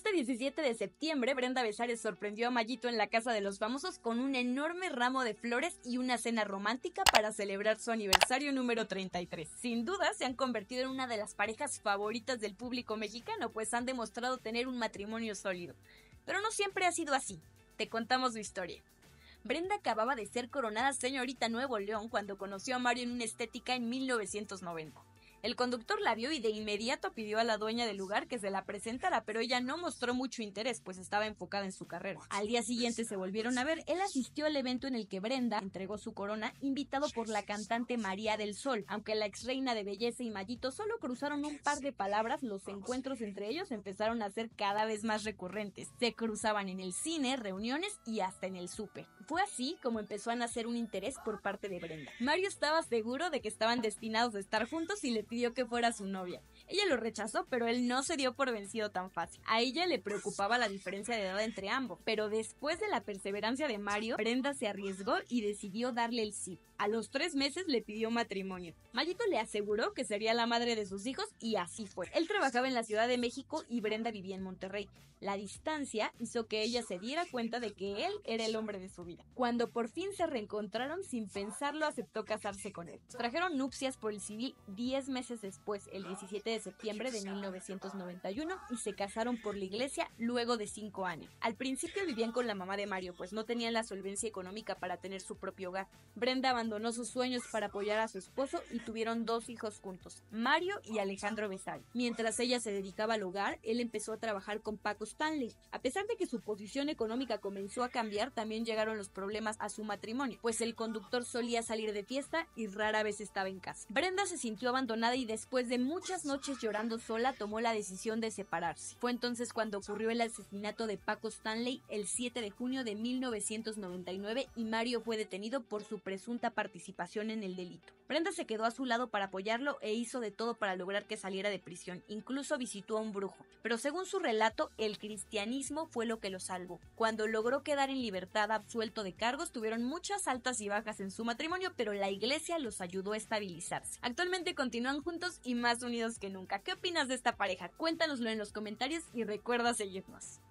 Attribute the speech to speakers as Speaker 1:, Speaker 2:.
Speaker 1: Este 17 de septiembre, Brenda Besares sorprendió a Mayito en la casa de los famosos con un enorme ramo de flores y una cena romántica para celebrar su aniversario número 33. Sin duda, se han convertido en una de las parejas favoritas del público mexicano, pues han demostrado tener un matrimonio sólido. Pero no siempre ha sido así. Te contamos su historia. Brenda acababa de ser coronada señorita Nuevo León cuando conoció a Mario en una estética en 1990. El conductor la vio y de inmediato pidió a la dueña del lugar que se la presentara, pero ella no mostró mucho interés, pues estaba enfocada en su carrera. Al día siguiente se volvieron a ver. Él asistió al evento en el que Brenda entregó su corona, invitado por la cantante María del Sol. Aunque la ex reina de belleza y Mayito solo cruzaron un par de palabras, los encuentros entre ellos empezaron a ser cada vez más recurrentes. Se cruzaban en el cine, reuniones y hasta en el súper. Fue así como empezó a nacer un interés por parte de Brenda. Mario estaba seguro de que estaban destinados a estar juntos y le pidió que fuera su novia. Ella lo rechazó, pero él no se dio por vencido tan fácil. A ella le preocupaba la diferencia de edad entre ambos, pero después de la perseverancia de Mario, Brenda se arriesgó y decidió darle el sí. A los 3 meses le pidió matrimonio. Mayito le aseguró que sería la madre de sus hijos y así fue. Él trabajaba en la Ciudad de México y Brenda vivía en Monterrey. La distancia hizo que ella se diera cuenta de que él era el hombre de su vida. Cuando por fin se reencontraron, sin pensarlo aceptó casarse con él. Trajeron nupcias por el civil 10 meses después, el 17 de septiembre de 1991, y se casaron por la iglesia luego de 5 años. Al principio vivían con la mamá de Mario, pues no tenían la solvencia económica para tener su propio hogar. Brenda abandonó sus sueños para apoyar a su esposo y tuvieron 2 hijos juntos, Mario y Alejandro Besares. Mientras ella se dedicaba al hogar, él empezó a trabajar con Paco Stanley. A pesar de que su posición económica comenzó a cambiar, también llegaron los problemas a su matrimonio, pues el conductor solía salir de fiesta y rara vez estaba en casa. Brenda se sintió abandonada y después de muchas noches llorando sola, tomó la decisión de separarse. Fue entonces cuando ocurrió el asesinato de Paco Stanley el 7 de junio de 1999 y Mario fue detenido por su presunta participación en el delito. Brenda se quedó a su lado para apoyarlo e hizo de todo para lograr que saliera de prisión. Incluso visitó a un brujo. Pero según su relato, el cristianismo fue lo que lo salvó. Cuando logró quedar en libertad absuelto de cargos, tuvieron muchas altas y bajas en su matrimonio, pero la iglesia los ayudó a estabilizarse. Actualmente continúan juntos y más unidos que nunca. ¿Qué opinas de esta pareja? Cuéntanoslo en los comentarios y recuerda seguirnos.